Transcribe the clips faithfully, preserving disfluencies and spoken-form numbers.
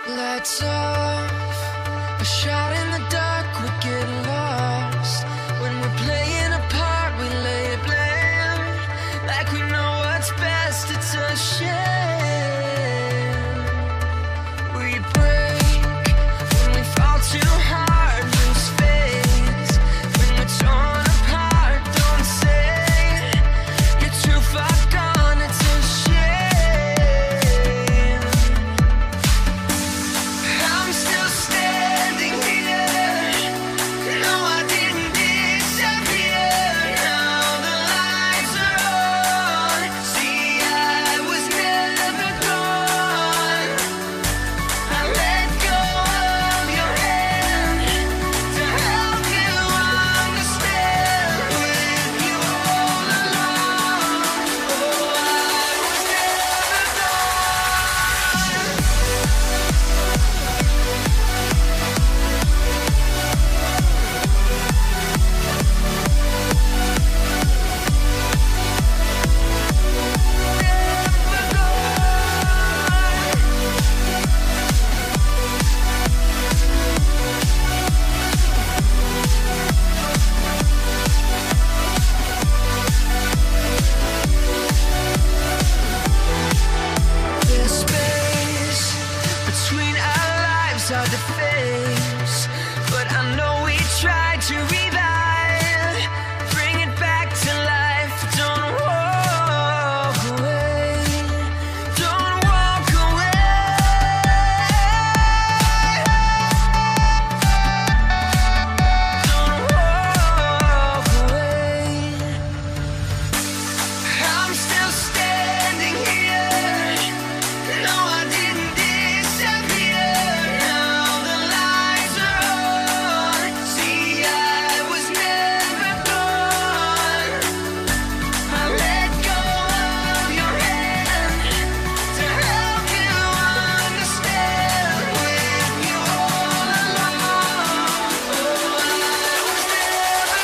Lights off, a shot in the dark, we get lost. When we're playing a part, we lay it blame, like we know what's best, it's a shame. We break when we fall too hard, lose faith when we're torn apart. Don't say you're too far gone, it's a shame. I'm still standing here. No, I didn't disappear. Now the lights are on. See, I was never gone. I let go of your hand to help you understand. With you all along, oh, I was never There's space between our lives, hard to face, but I know we tried to revive, bring it back to life. Don't walk away, don't walk away. Don't walk away. I'm still standing here. No, I didn't disappear. Now the lights are on. See, I was never gone. I let go of your hand to help you understand. With you all along, oh, I was never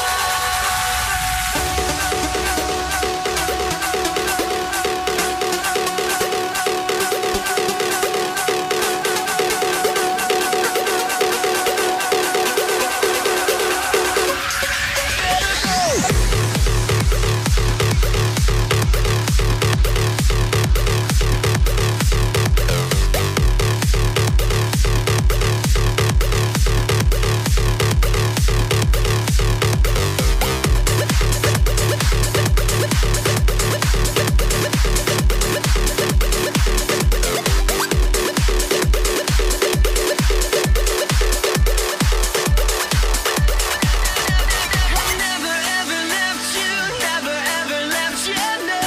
never ever left you, never ever left you, no.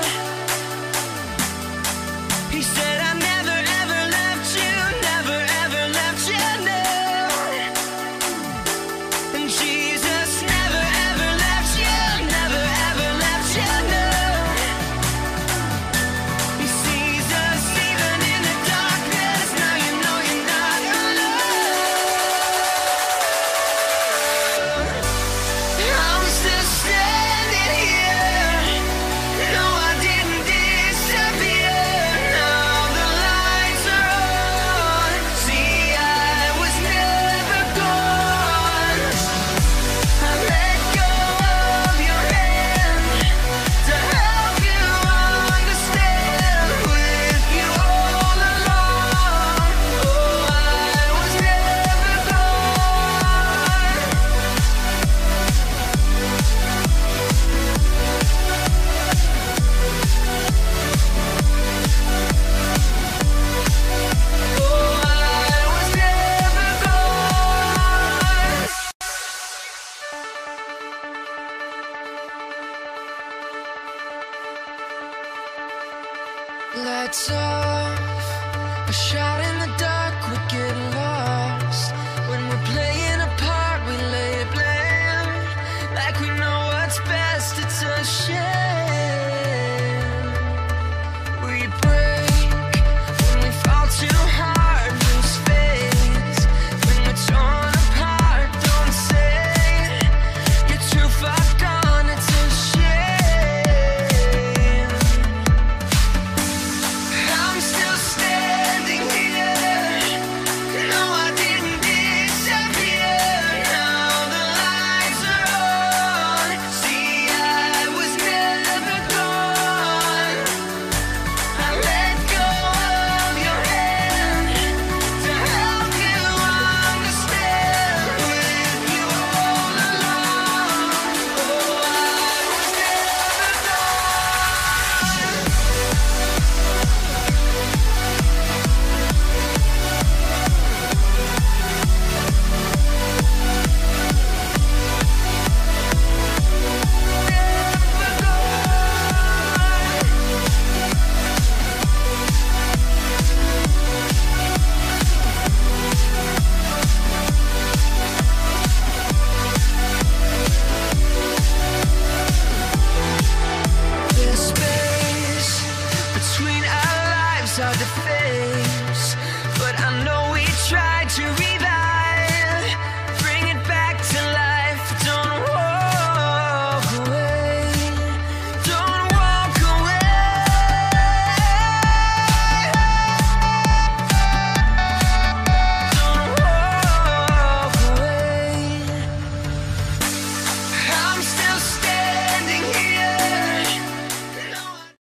He said I never ever left you, never ever left you, no. And Jesus never ever left you, never ever left you, no. He sees us even in the darkness. Now you know you're not alone. I'm still standing here. No, I didn't disappear. Now the lights are on. See, I was never gone. I let go of your hand to help you understand. With you all along, oh, I was never gone. Oh, I was never gone. Lights off, a shot in